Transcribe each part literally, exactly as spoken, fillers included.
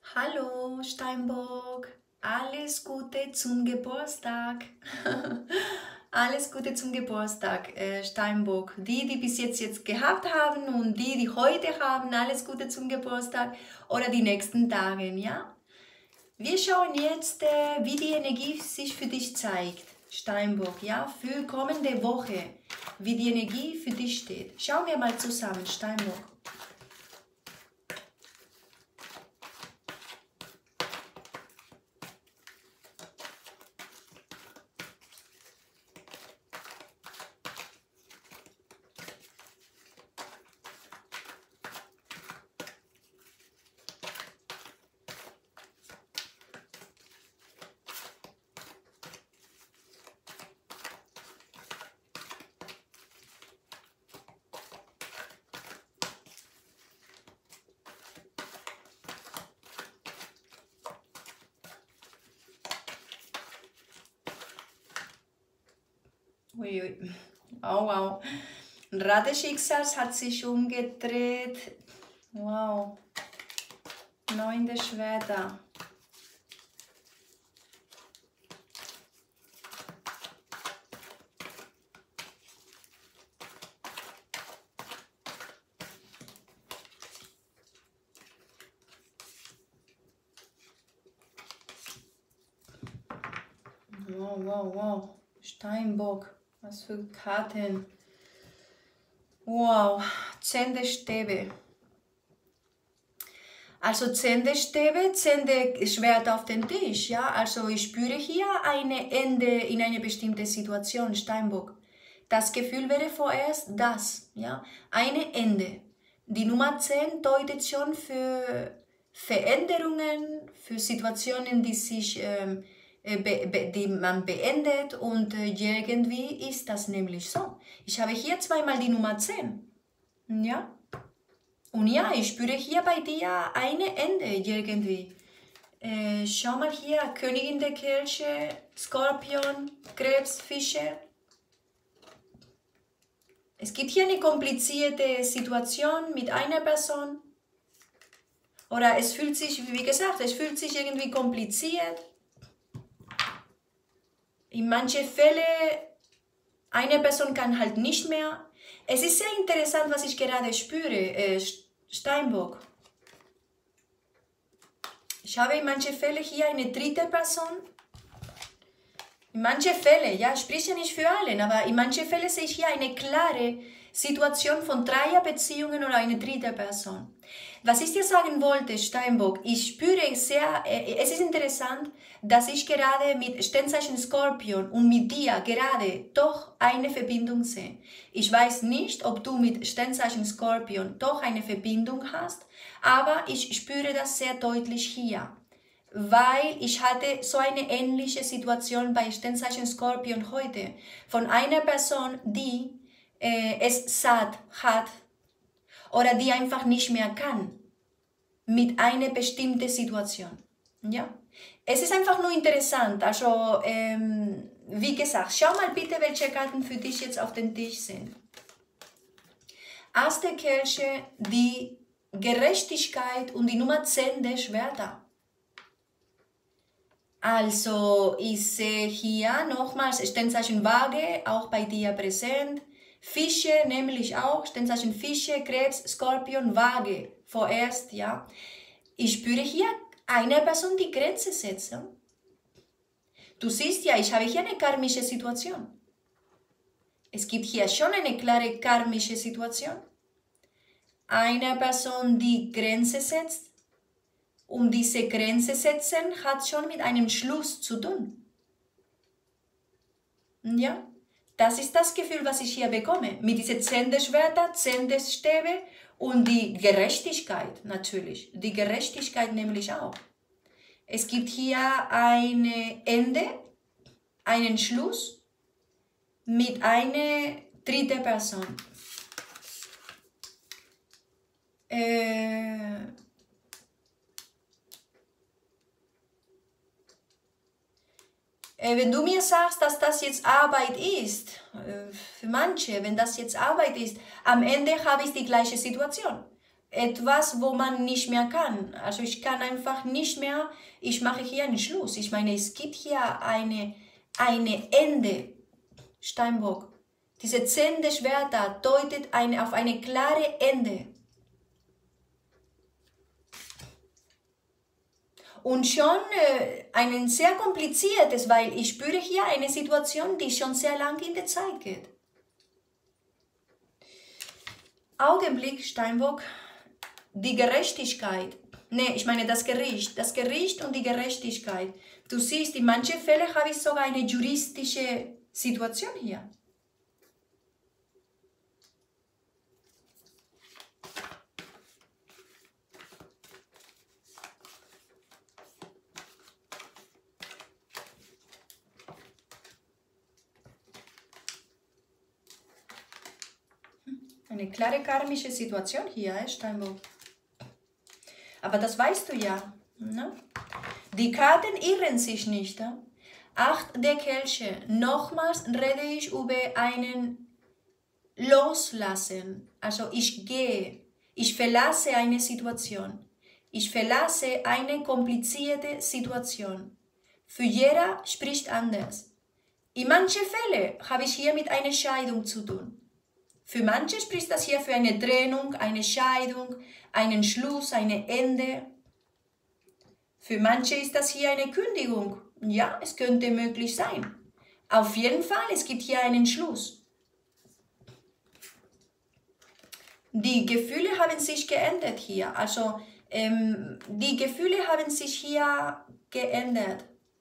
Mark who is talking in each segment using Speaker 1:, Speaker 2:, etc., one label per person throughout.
Speaker 1: Hallo Steinbock, alles Gute zum Geburtstag. Alles Gute zum Geburtstag, äh, Steinbock. Die, die bis jetzt jetzt gehabt haben und die, die heute haben, alles Gute zum Geburtstag oder die nächsten Tage, ja? Wir schauen jetzt, äh, wie die Energie sich für dich zeigt, Steinbock, ja? Für kommende Woche, wie die Energie für dich steht. Schauen wir mal zusammen, Steinbock. Uiui. Oh, wow. Ein Rad des Schicksals hat sich umgedreht. Wow. Neunte Schwerter. Wow, wow, wow. Steinbock. Was für Karten. Wow. Zehn der Stäbe. Also zehn der Stäbe, zehn der Schwert auf den Tisch. Ja? Also ich spüre hier ein Ende in eine bestimmte Situation, Steinbock. Das Gefühl wäre vorerst das. Ja? Ein Ende. Die Nummer zehn deutet schon für Veränderungen, für Situationen, die sich ähm, Be, be, die man beendet und äh, irgendwie ist das nämlich so. Ich habe hier zweimal die Nummer zehn. Ja? Und ja, ich spüre hier bei dir ein Ende irgendwie. Äh, schau mal hier, Königin der Kelche, Skorpion, Krebs, Fische. Es gibt hier eine komplizierte Situation mit einer Person. Oder es fühlt sich, wie gesagt, es fühlt sich irgendwie kompliziert. In manchen Fällen, eine Person kann halt nicht mehr. Es ist sehr interessant, was ich gerade spüre, äh, Steinbock. Ich habe in manchen Fällen hier eine dritte Person. In manchen Fällen, ja, ich spreche nicht für alle, aber in manchen Fällen sehe ich hier eine klare Situation von Dreierbeziehungen oder eine dritte Person. Was ich dir sagen wollte, Steinbock, ich spüre sehr, äh, es ist interessant, dass ich gerade mit Sternzeichen Skorpion und mit dir gerade doch eine Verbindung sehe. Ich weiß nicht, ob du mit Sternzeichen Skorpion doch eine Verbindung hast, aber ich spüre das sehr deutlich hier. Weil ich hatte so eine ähnliche Situation bei Sternzeichen Skorpion heute. Von einer Person, die äh, es satt hat oder die einfach nicht mehr kann mit einer bestimmten Situation. Ja? Es ist einfach nur interessant. Also, ähm, wie gesagt, schau mal bitte, welche Karten für dich jetzt auf dem Tisch sind. Erste Kelche, die Gerechtigkeit und die Nummer zehn der Schwerter. Also, ich sehe hier nochmals Sternzeichen Waage, auch bei dir präsent. Fische, nämlich auch, Sternzeichen Fische, Krebs, Skorpion, Waage, vorerst, ja. Ich spüre hier eine Person, die Grenze setzt. Ja? Du siehst ja, ich habe hier eine karmische Situation. Es gibt hier schon eine klare karmische Situation. Eine Person, die Grenze setzt. Und diese Grenze setzen hat schon mit einem Schluss zu tun. Ja, das ist das Gefühl, was ich hier bekomme. Mit diesen zehn der Schwerter, zehn der Stäbe und die Gerechtigkeit natürlich. Die Gerechtigkeit nämlich auch. Es gibt hier ein Ende, einen Schluss mit einer dritten Person. Äh, Wenn du mir sagst, dass das jetzt Arbeit ist, für manche, wenn das jetzt Arbeit ist, am Ende habe ich die gleiche Situation. etwas, wo man nicht mehr kann. Also ich kann einfach nicht mehr, ich mache hier einen Schluss. Ich meine, es gibt hier eine, eine Ende, Steinbock. Diese zehn der Schwerter deutet eine, auf eine klare Ende. Und schon äh, ein sehr kompliziertes, weil ich spüre hier eine Situation, die schon sehr lang in der Zeit geht. Augenblick, Steinbock, die Gerechtigkeit. Ne, ich meine das Gericht. Das Gericht und die Gerechtigkeit. Du siehst, in manchen Fällen habe ich sogar eine juristische Situation hier. Eine klare karmische Situation hier, eh, Steinbock. Aber das weißt du ja. Ne? Die Karten irren sich nicht. Eh? Acht der Kelche. Nochmals rede ich über einen Loslassen. Also ich gehe. Ich verlasse eine Situation. Ich verlasse eine komplizierte Situation. Für jeder spricht anders. In manchen Fällen habe ich hier mit einer Scheidung zu tun. Für manche spricht das hier für eine Trennung, eine Scheidung, einen Schluss, ein Ende. Für manche ist das hier eine Kündigung. Ja, es könnte möglich sein. Auf jeden Fall, es gibt hier einen Schluss. Die Gefühle haben sich geändert hier. Also, ähm, die Gefühle haben sich hier geändert.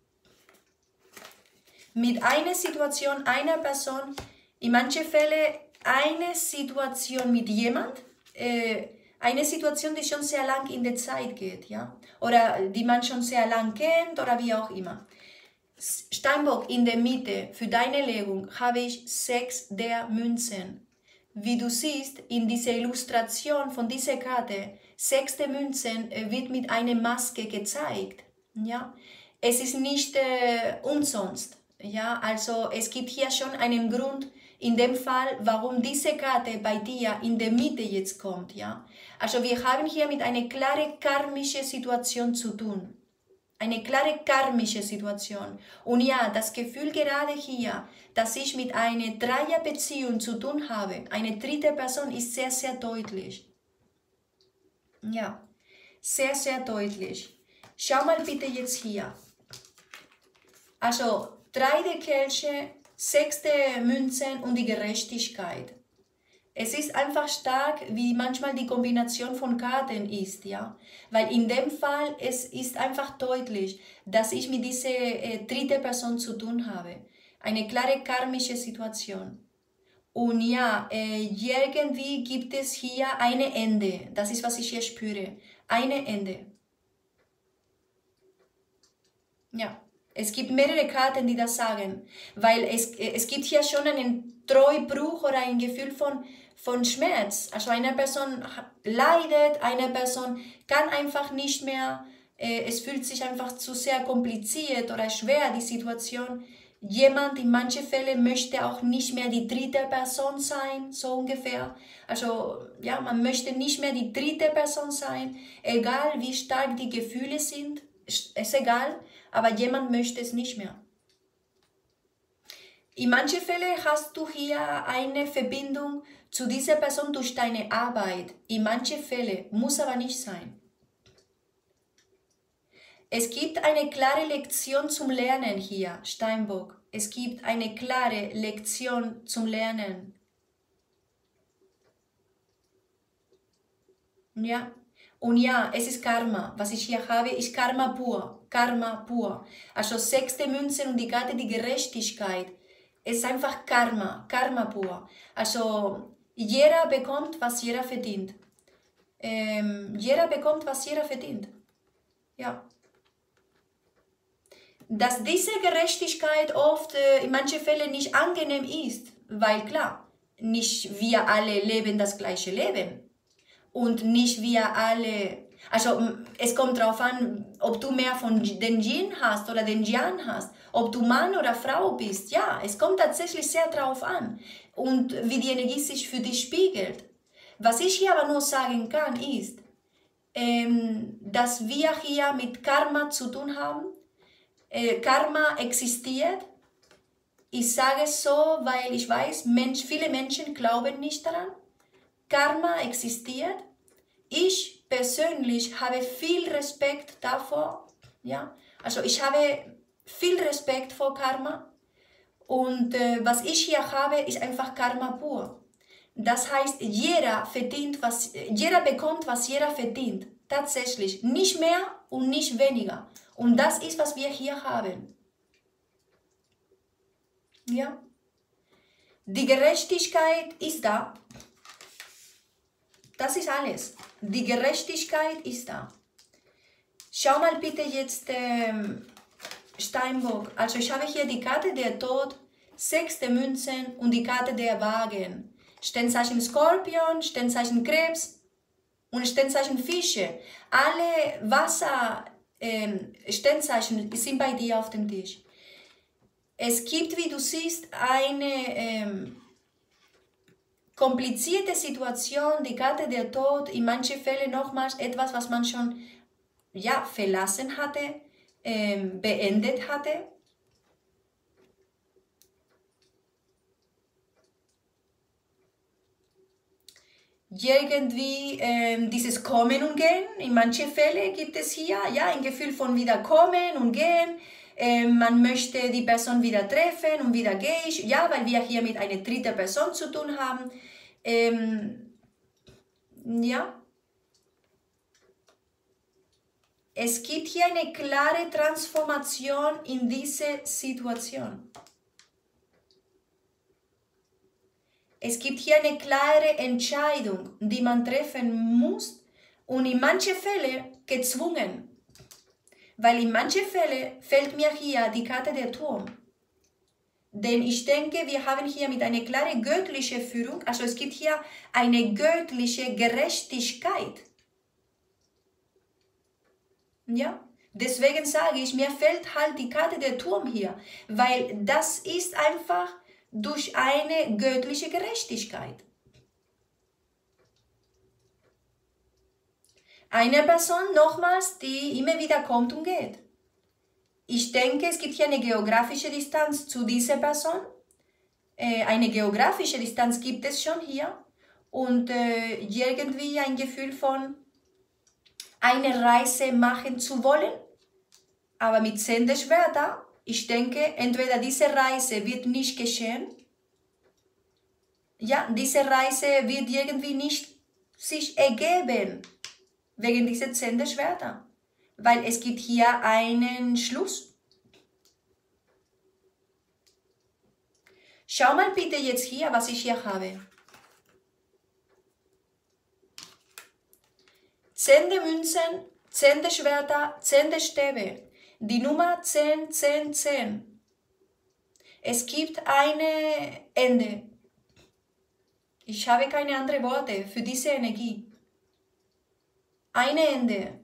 Speaker 1: Mit einer Situation, einer Person, in manchen Fällen eine Situation mit jemand, äh, eine Situation, die schon sehr lang in der Zeit geht, ja, oder die man schon sehr lang kennt oder wie auch immer. Steinbock, in der Mitte für deine Legung habe ich sechs der Münzen. Wie du siehst, in dieser Illustration von dieser Karte, sechs der Münzen äh, wird mit einer Maske gezeigt, ja. Es ist nicht äh, umsonst, ja, also es gibt hier schon einen Grund, in dem Fall, warum diese Karte bei dir in der Mitte jetzt kommt, ja. Also wir haben hier mit einer klaren karmischen Situation zu tun. Eine klare karmische Situation. Und ja, das Gefühl gerade hier, dass ich mit einer Dreierbeziehung zu tun habe, eine dritte Person, ist sehr, sehr deutlich. Ja, sehr, sehr deutlich. Schau mal bitte jetzt hier. Also, drei der Kelche, sechste Münzen und die Gerechtigkeit. Es ist einfach stark, wie manchmal die Kombination von Karten ist, ja. Weil in dem Fall, es ist einfach deutlich, dass ich mit dieser äh, dritten Person zu tun habe. Eine klare karmische Situation. Und ja, äh, irgendwie gibt es hier ein Ende. Das ist, was ich hier spüre. Ein Ende. Ja. Es gibt mehrere Karten, die das sagen, weil es, es gibt hier schon einen Treubruch oder ein Gefühl von, von Schmerz. Also eine Person leidet, eine Person kann einfach nicht mehr, äh, es fühlt sich einfach zu sehr kompliziert oder schwer, die Situation. Jemand in manchen Fällen möchte auch nicht mehr die dritte Person sein, so ungefähr. Also ja, man möchte nicht mehr die dritte Person sein, egal wie stark die Gefühle sind, ist egal. Aber jemand möchte es nicht mehr. In manchen Fällen hast du hier eine Verbindung zu dieser Person durch deine Arbeit. In manchen Fällen, muss aber nicht sein. Es gibt eine klare Lektion zum Lernen hier, Steinbock. Es gibt eine klare Lektion zum Lernen. Ja. Und ja, es ist Karma. Was ich hier habe, ist Karma pur. Karma pur. Also sechste Münzen und die Karte, die Gerechtigkeit. Es ist einfach Karma. Karma pur. Also jeder bekommt, was jeder verdient. Ähm, jeder bekommt, was jeder verdient. Ja. Dass diese Gerechtigkeit oft äh, in manchen Fällen nicht angenehm ist. Weil klar, nicht wir alle leben das gleiche Leben. Und nicht wir alle, also es kommt darauf an, ob du mehr von den Yin hast oder den Yang hast, ob du Mann oder Frau bist, ja, es kommt tatsächlich sehr darauf an und wie die Energie sich für dich spiegelt. Was ich hier aber nur sagen kann, ist, ähm, dass wir hier mit Karma zu tun haben. Äh, Karma existiert. Ich sage es so, weil ich weiß, Mensch, viele Menschen glauben nicht daran. Karma existiert. Ich persönlich habe viel Respekt davor. Ja? Also ich habe viel Respekt vor Karma. Und äh, was ich hier habe, ist einfach Karma pur. Das heißt, jeder verdient, was, jeder bekommt, was jeder verdient. Tatsächlich. Nicht mehr und nicht weniger. Und das ist, was wir hier haben. Ja? Die Gerechtigkeit ist da. Das ist alles. Die Gerechtigkeit ist da. Schau mal bitte jetzt ähm, Steinbock. Also ich habe hier die Karte der Tod, sechste Münzen und die Karte der Wagen. Sternzeichen Skorpion, Sternzeichen Krebs und Sternzeichen Fische. Alle Wasser ähm, Sternzeichen sind bei dir auf dem Tisch. Es gibt, wie du siehst, eine ähm, komplizierte Situation, die Karte der Tod, in manchen Fällen nochmals etwas, was man schon ja, verlassen hatte, ähm, beendet hatte. Irgendwie ähm, dieses Kommen und Gehen, in manchen Fällen gibt es hier ja, ein Gefühl von wieder kommen und gehen. Ähm, man möchte die Person wieder treffen und wieder gehe ich, ja, weil wir hier mit einer dritten Person zu tun haben. Ähm, ja. Es gibt hier eine klare Transformation in diese Situation. Es gibt hier eine klare Entscheidung, die man treffen muss und in manchen Fällen gezwungen. Weil in manchen Fällen fällt mir hier die Karte der Turm. Denn ich denke, wir haben hier mit einer klaren göttlichen Führung, also es gibt hier eine göttliche Gerechtigkeit. Ja? Deswegen sage ich, mir fällt halt die Karte der Turm hier, weil das ist einfach durch eine göttliche Gerechtigkeit. Eine Person, nochmals, die immer wieder kommt und geht. Ich denke, es gibt hier eine geografische Distanz zu dieser Person. Äh, eine geografische Distanz gibt es schon hier. Und äh, irgendwie ein Gefühl von eine Reise machen zu wollen, aber mit Sendeschwerter. Ich denke, entweder diese Reise wird nicht geschehen, ja, diese Reise wird irgendwie nicht sich ergeben, wegen dieser Sendeschwerter, weil es gibt hier einen Schluss. Schau mal bitte jetzt hier, was ich hier habe. Zehn-Münzen, zehn-Schwerter, zehn-Stäbe. Die Nummer zehn, zehn, zehn. Es gibt ein Ende. Ich habe keine anderen Worte für diese Energie. Ein Ende.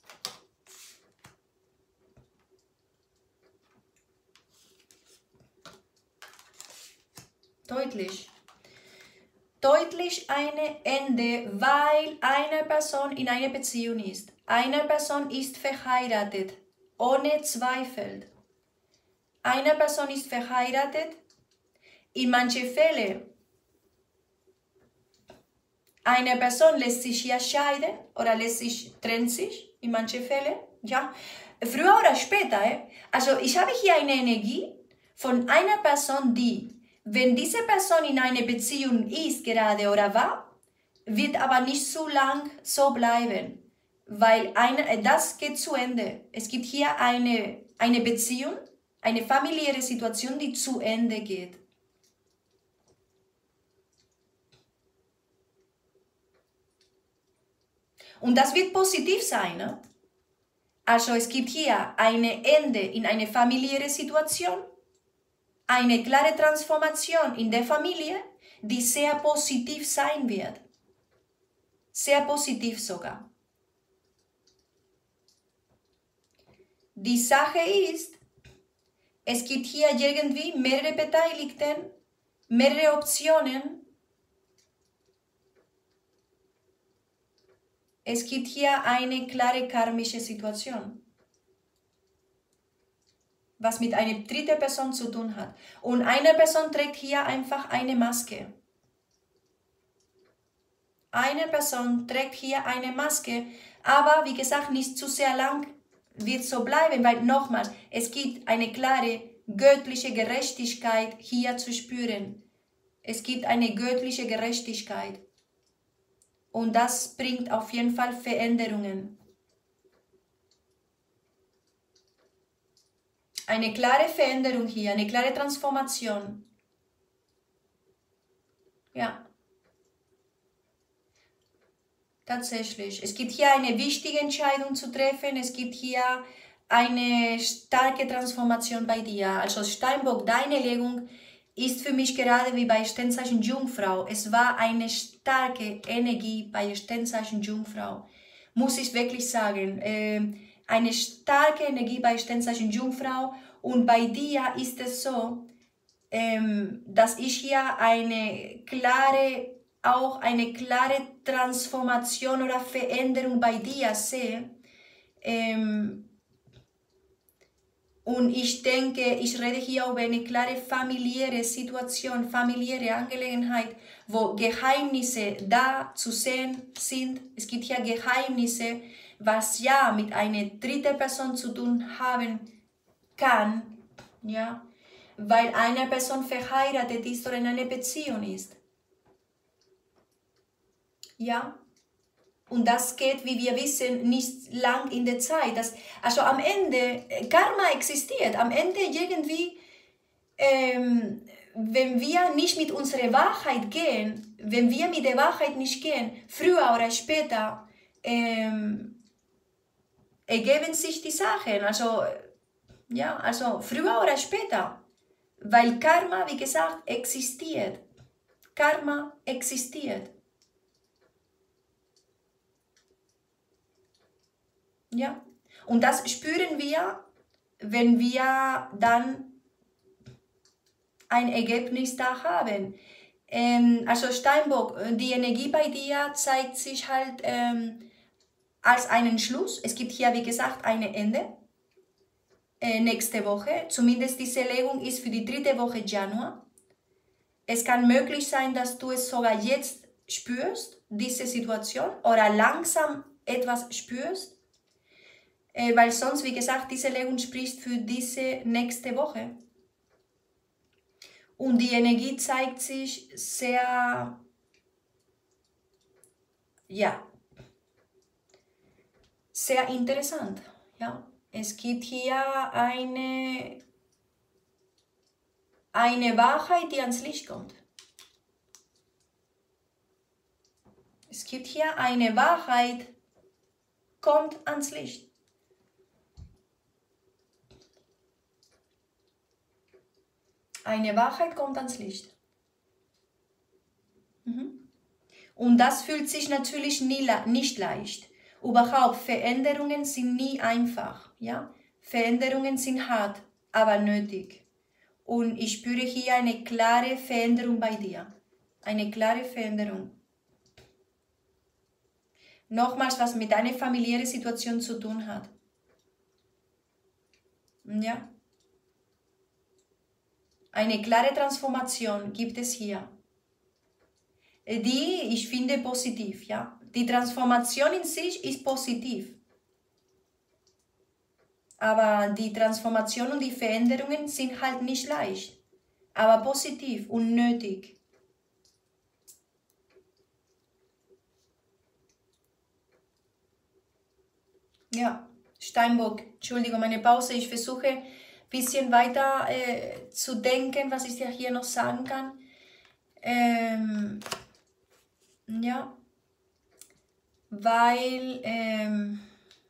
Speaker 1: Deutlich. Deutlich ein Ende, weil eine Person in einer Beziehung ist. Eine Person ist verheiratet, ohne Zweifel. Eine Person ist verheiratet. In manchen Fällen, eine Person lässt sich hier scheiden oder lässt sich, trennt sich, in manchen Fällen, ja. Früher oder später, eh? Also ich habe hier eine Energie von einer Person, die, wenn diese Person in einer Beziehung ist gerade oder war, wird aber nicht so lang so bleiben, weil eine, das geht zu Ende. Es gibt hier eine, eine Beziehung, eine familiäre Situation, die zu Ende geht. Und das wird positiv sein. Ne? Also es gibt hier ein Ende in eine familiäre Situation, eine klare Transformation in der Familie, die sehr positiv sein wird. Sehr positiv sogar. Die Sache ist, es gibt hier irgendwie mehrere Beteiligten, mehrere Optionen. Es gibt hier eine klare karmische Situation, was mit einer dritten Person zu tun hat. Und eine Person trägt hier einfach eine Maske. Eine Person trägt hier eine Maske, aber wie gesagt, nicht zu sehr lang wird so bleiben, weil nochmals, es gibt eine klare göttliche Gerechtigkeit hier zu spüren. Es gibt eine göttliche Gerechtigkeit. Und das bringt auf jeden Fall Veränderungen. Eine klare Veränderung hier, eine klare Transformation. Ja. Tatsächlich. Es gibt hier eine wichtige Entscheidung zu treffen. Es gibt hier eine starke Transformation bei dir. Also Steinbock, deine Legung ist für mich gerade wie bei Sternzeichen Jungfrau. Es war eine starke Energie bei Sternzeichen Jungfrau. Muss ich wirklich sagen. Ähm, eine starke Energie bei Sternzeichen Jungfrau. Und bei dir ist es so, ähm, dass ich hier eine klare auch eine klare Transformation oder Veränderung bei dir sehe. Ähm, und ich denke, ich rede hier über eine klare familiäre Situation, familiäre Angelegenheit, wo Geheimnisse da zu sehen sind. Es gibt hier Geheimnisse, was ja mit einer dritten Person zu tun haben kann, ja, weil eine Person verheiratet ist oder in einer Beziehung ist. Ja, und das geht, wie wir wissen, nicht lang in der Zeit. Das, also am Ende, Karma existiert. Am Ende irgendwie, ähm, wenn wir nicht mit unserer Wahrheit gehen, wenn wir mit der Wahrheit nicht gehen, früher oder später ähm, ergeben sich die Sachen. Also, ja, also früher oder später. Weil Karma, wie gesagt, existiert. Karma existiert. Ja, und das spüren wir, wenn wir dann ein Ergebnis da haben. Ähm, also Steinbock, die Energie bei dir zeigt sich halt ähm, als einen Schluss. Es gibt hier, wie gesagt, ein Ende. Äh, nächste Woche, zumindest diese Legung ist für die dritte Woche Januar. Es kann möglich sein, dass du es sogar jetzt spürst, diese Situation, oder langsam etwas spürst. Äh, weil sonst, wie gesagt, diese Legung spricht für diese nächste Woche. Und die Energie zeigt sich sehr, ja, sehr interessant. Ja. Es gibt hier eine, eine Wahrheit, die ans Licht kommt. Es gibt hier eine Wahrheit, kommt ans Licht. Eine Wahrheit kommt ans Licht. Mhm. Und das fühlt sich natürlich nie, nicht leicht. Überhaupt, Veränderungen sind nie einfach. Ja? Veränderungen sind hart, aber nötig. Und ich spüre hier eine klare Veränderung bei dir. Eine klare Veränderung. Nochmals, was mit deiner familiären Situation zu tun hat. Ja? Eine klare Transformation gibt es hier, die ich finde positiv. Ja? Die Transformation in sich ist positiv, aber die Transformation und die Veränderungen sind halt nicht leicht, aber positiv und nötig. Ja, Steinbock, Entschuldigung, meine Pause, ich versuche bisschen weiter äh, zu denken, was ich dir hier noch sagen kann. Ähm, ja, weil ähm,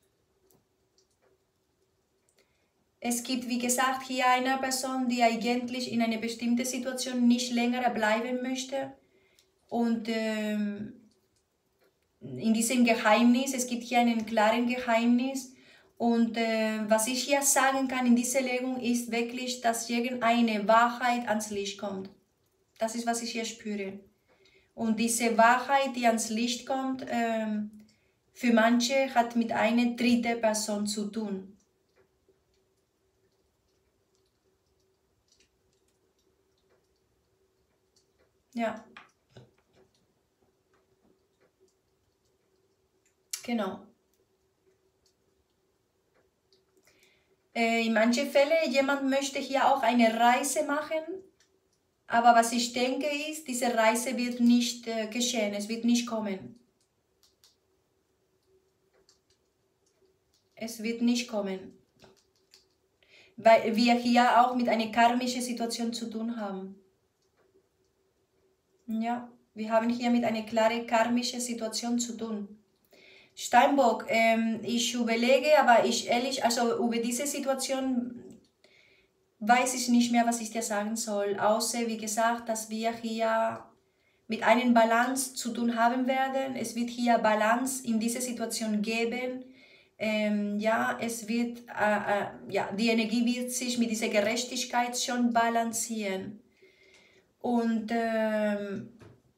Speaker 1: es gibt, wie gesagt, hier eine Person, die eigentlich in einer bestimmten Situation nicht länger bleiben möchte. Und ähm, in diesem Geheimnis, es gibt hier einen klaren Geheimnis. Und äh, was ich hier sagen kann in dieser Legung ist wirklich, dass irgendeine Wahrheit ans Licht kommt. Das ist, was ich hier spüre. Und diese Wahrheit, die ans Licht kommt, ähm, für manche hat mit einer dritten Person zu tun. Ja. Genau. Äh, in manchen Fällen, jemand möchte hier auch eine Reise machen, aber was ich denke ist, diese Reise wird nicht äh, geschehen, es wird nicht kommen. Es wird nicht kommen. Weil wir hier auch mit einer karmischen Situation zu tun haben. Ja, wir haben hier mit einer klaren karmischen Situation zu tun. Steinbock, ähm, ich überlege, aber ich ehrlich, also über diese Situation weiß ich nicht mehr, was ich dir sagen soll, außer, wie gesagt, dass wir hier mit einem Balance zu tun haben werden. Es wird hier Balance in dieser Situation geben. Ähm, ja, es wird, äh, äh, ja, die Energie wird sich mit dieser Gerechtigkeit schon balancieren. Und, ähm,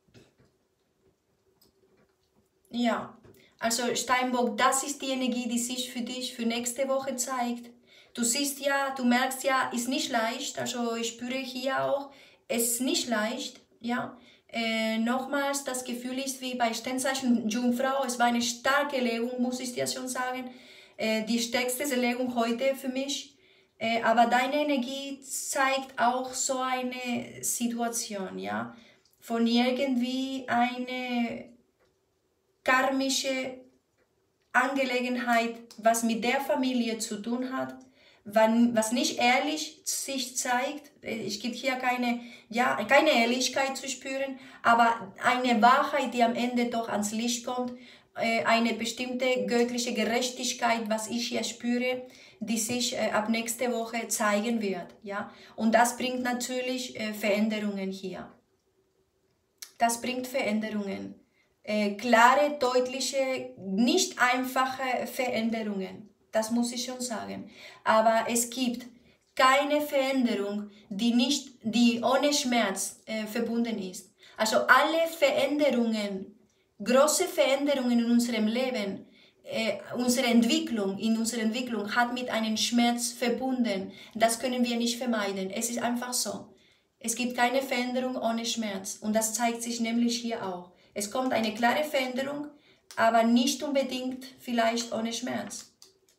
Speaker 1: ja, also Steinbock, das ist die Energie, die sich für dich für nächste Woche zeigt. Du siehst ja, du merkst ja, ist nicht leicht, also ich spüre hier auch, es ist nicht leicht, ja. Äh, nochmals, das Gefühl ist wie bei Sternzeichen Jungfrau, es war eine starke Legung, muss ich dir schon sagen, äh, die stärkste Legung heute für mich, äh, aber deine Energie zeigt auch so eine Situation, ja, von irgendwie eine karmische Angelegenheit, was mit der Familie zu tun hat, was nicht ehrlich sich zeigt. Es gibt hier keine, ja, keine Ehrlichkeit zu spüren, aber eine Wahrheit, die am Ende doch ans Licht kommt, eine bestimmte göttliche Gerechtigkeit, was ich hier spüre, die sich ab nächste Woche zeigen wird. Ja? Und das bringt natürlich Veränderungen hier. Das bringt Veränderungen. Äh, klare, deutliche, nicht einfache Veränderungen. Das muss ich schon sagen. Aber es gibt keine Veränderung, die, nicht, die ohne Schmerz äh, verbunden ist. Also alle Veränderungen, große Veränderungen in unserem Leben, äh, unsere Entwicklung, in unserer Entwicklung hat mit einem Schmerz verbunden. Das können wir nicht vermeiden. Es ist einfach so. Es gibt keine Veränderung ohne Schmerz. Und das zeigt sich nämlich hier auch. Es kommt eine klare Veränderung, aber nicht unbedingt vielleicht ohne Schmerz.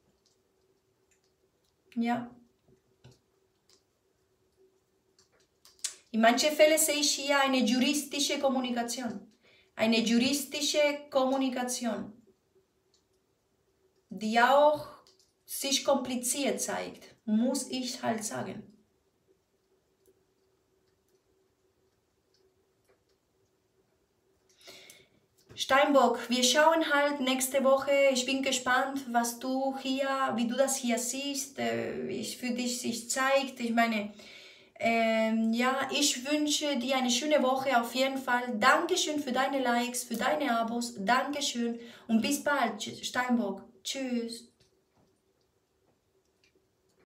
Speaker 1: Ja. In manchen Fällen sehe ich hier eine juristische Kommunikation. Eine juristische Kommunikation, die auch sich kompliziert zeigt, muss ich halt sagen. Steinbock, wir schauen halt nächste Woche, ich bin gespannt, was du hier, wie du das hier siehst, wie es für dich sich zeigt. Ich meine, ähm, ja, ich wünsche dir eine schöne Woche auf jeden Fall. Dankeschön für deine Likes, für deine Abos, Dankeschön und bis bald, Steinbock. Tschüss.